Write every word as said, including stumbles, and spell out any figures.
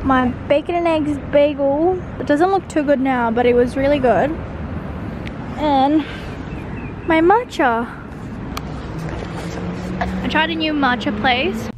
my bacon and eggs bagel. It doesn't look too good now, but it was really good. And my matcha. I tried a new matcha place.